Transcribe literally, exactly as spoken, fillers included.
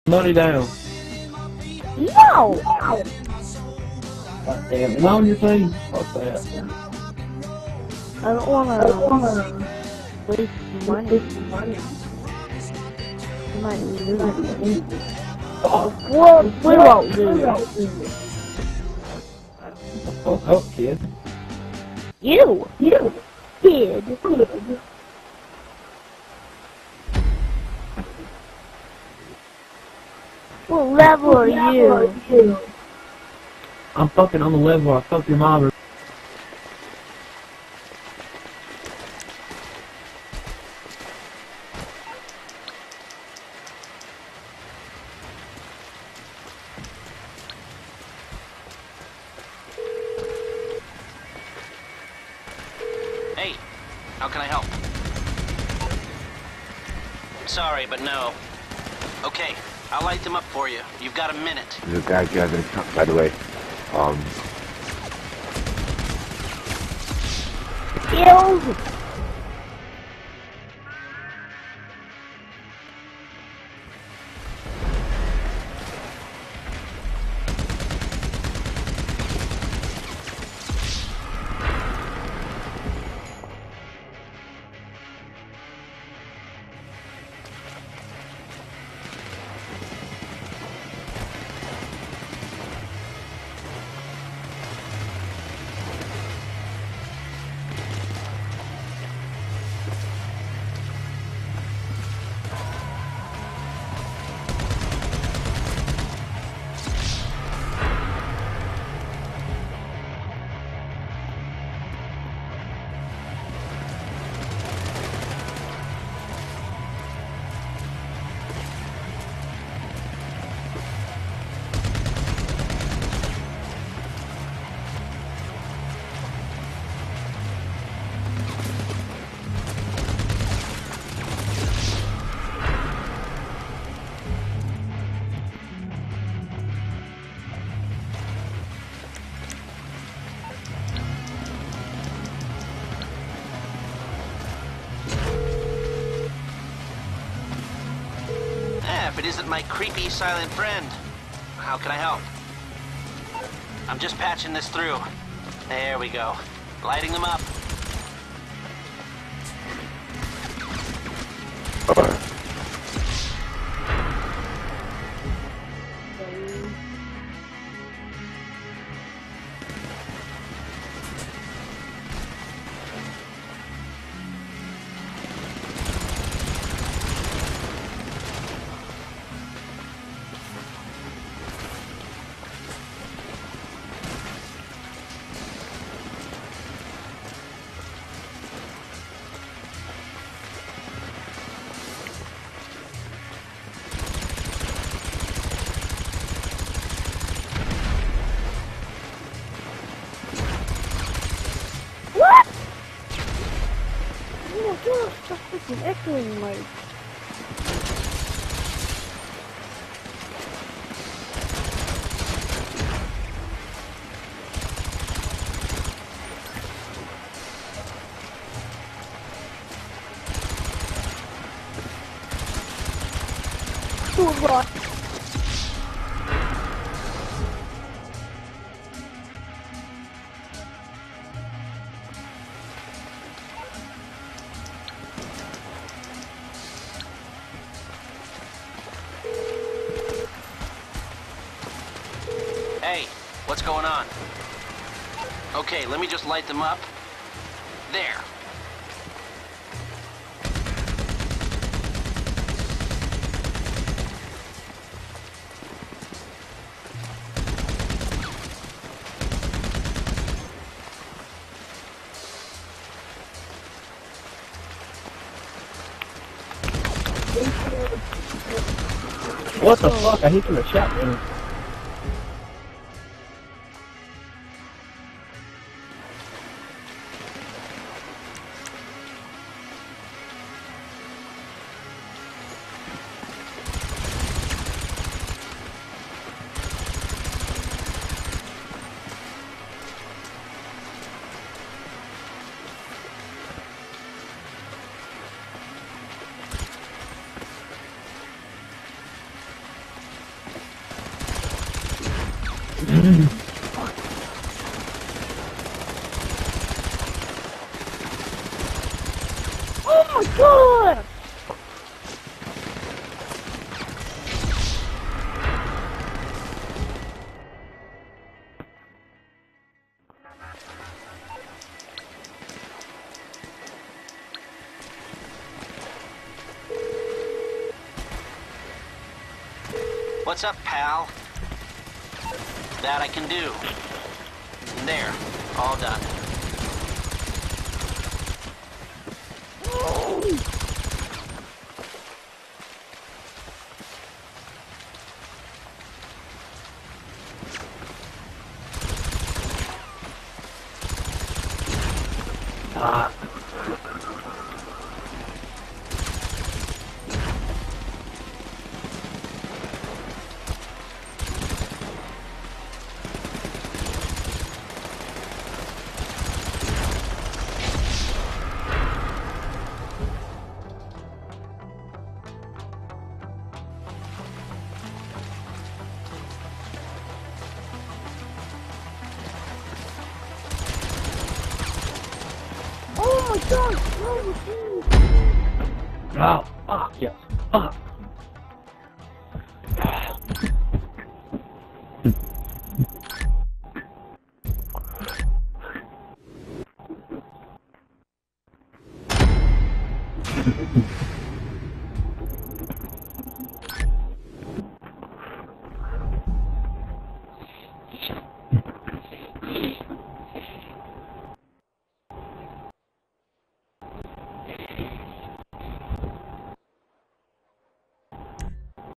Money down. No! God damn it. On your thing. Fuck that. I don't wanna waste money. I might lose it. Oh, Well, we won't lose it. fuck up, kid. You! You! Kid! What level are you? I'm fucking on the level. I fucked your mom. Hey, how can I help? Sorry, but no. Okay, I'll light them up for you. You've got a minute. There's a guy driving a truck, by the way. Um... Killed! If it isn't my creepy silent friend, how can I help? I'm just patching this through. There we go. Lighting them up. What? Oh my gosh, that's freaking echoing like... Oh god. Hey, what's going on? Okay, let me just light them up. There. What the fuck? I hit you with a shotgun. Oh my god! What's up, pal? That I can do. There, all done. Ah. Oh my god! Oh, Oh, fuck, yes. Fuck.